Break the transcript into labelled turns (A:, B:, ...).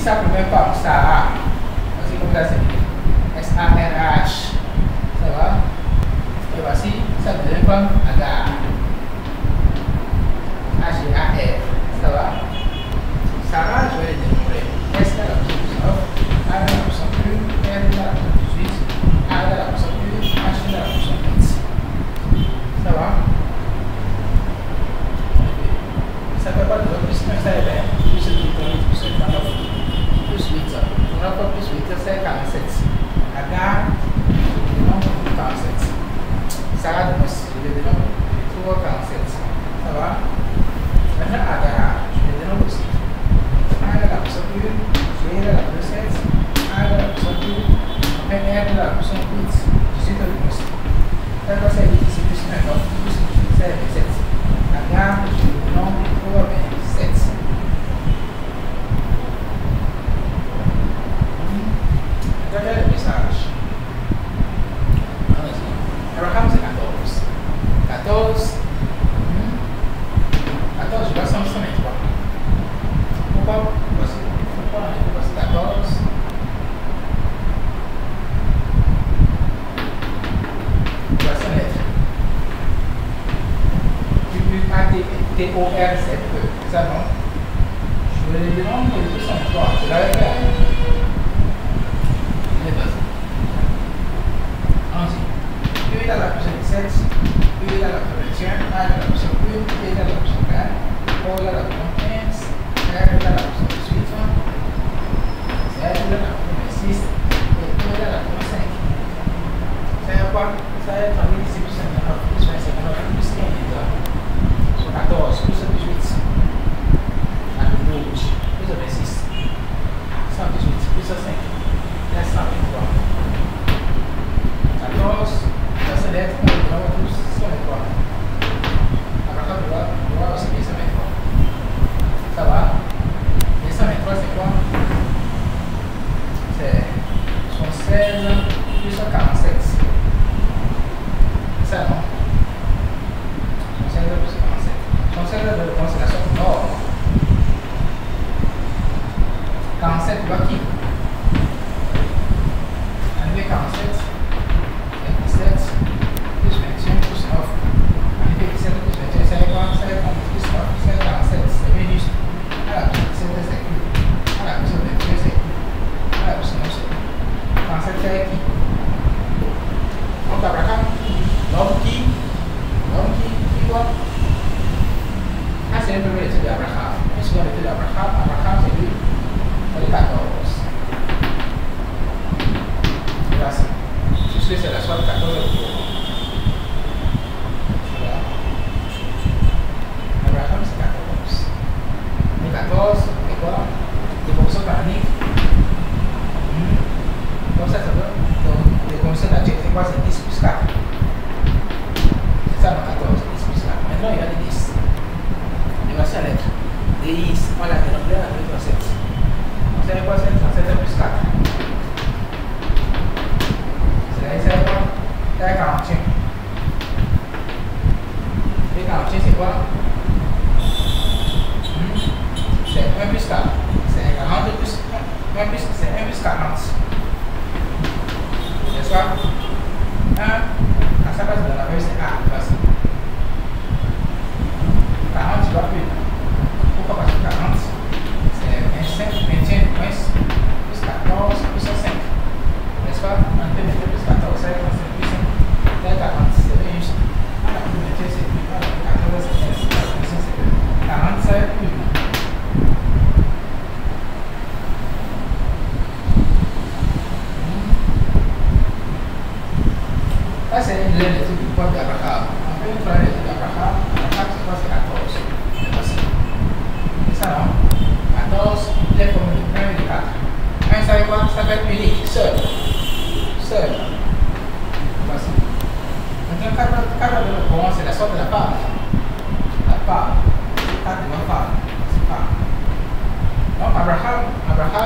A: sa première forme, Sarah. Voici comme ça c'est S-A-R-H. Ça va? Et voici sa deuxième forme, Agar. H-A-R. Ça va? Sarah, je vais les dénombrer. S égale à la puissance 9, A égale à la puissance 1, R égale à la puissance 18, A égale à la puissance 1, H égale à la puissance 8. Ça va? Ça fait pas de plus 1, ça est bien. Plus 8, plus 8, plus 8. On a pas plus 8, c'est 47. Agar, non, 47. Sarah, je vais dénombre, je trouve 47. Ça va? Maintenant, Agar, je vais dénombre aussi. A égale à la puissance 1, G égale à la puissance 7, A égale à la puissance 2, R égale à la puissance 8, 18 de plus. Ça va c'est 8 ici, plus 1, donc plus 8, c'est 27. Agar, je dénombre pour 27. Regardez le message. Abraham c'est 14. 14, je vois 123. Pourquoi? Pourquoi c'est 14? Voici la lettre. T-O-R-Z-E. C'est ça, non? Je vais les dénombre pour les 203. Je l'avais fait. U égale à la puissance 7, U égale à la puissance 21, A égale à la puissance 1, T égale à la puissance 4, O égale à la puissance 15, R égale à la puissance 18, Z égale à la puissance 6, et E égale à la puissance 5. Ça y est quoi? Ça y est 3000 ici plus 59, plus 25, plus 15, sur 14, plus 18, avec rouge, plus 26, 118, plus 5, là 123. 14, ça lettre, on va tous 123. Abraham doit aussi bien 123. Ça va? Et 123 c'est quoi? C'est 76 plus 47. C'est ça, non? 76 plus 47. 76 c'est la somme nord. 47 tu vois qui? Enlever 47. 17 plus 21 plus 9. En effet, 17 plus 21, c'est quoi? C'est 30 plus 9, c'est 47. C'est bien juste. À la puissance 17, c'est Q. À la puissance 21, c'est Q. À la puissance 9, c'est Q. 47, c'est qui? Donc, Abraham, l'homme qui doit. Ah, c'est un peu l'étude d'Abraham. Un second l'étude d'Abraham. Abraham, c'est lui. C'est le 14. Voici. C'est la soie de 14 euros. Abraham c'est 14. Et 14, c'est quoi? Des fonctions paraniques. Donc ça veut donc les fonctions d'adjectifs, c'est quoi? C'est 10 plus 4. C'est ça dans 14, 10 plus 4. Maintenant il y a des 10. Et voici la lettre. 10, on l'a dénombré à 37. Donc c'est quoi? C'est 37 plus 4. C'est quoi? C'est 41. Et 41 c'est quoi? C'est 1 plus 4. C'est 40 plus 1 plus, c'est 1 plus 40. N'est-ce pas? 1, à sa place de la feuille c'est A. Voici. 40 tu vois plus. Pourquoi? Parce que 40 c'est 25, 21 plus 14 plus 5. N'est-ce pas? On peut mettre plus 14, c'est 5, c'est 40, c'est bien juste. À la plus 21, c'est plus. À la plus 14, c'est 15, à la plus 5, c'est plus. 40, c'est plus. Ça, c'est l'étude du point d'Abraham. On peut faire l'étude d'Abraham. Abraham, c'est quoi? C'est 14. C'est ça, non? 14, les formules de 1 et de 4. 1, ça veut quoi? Ça peut être unique, seul. Voici. Maintenant, 4 de l'opposant, c'est la sorte de la part. La part. 4 de la part. C'est part. Donc, Abraham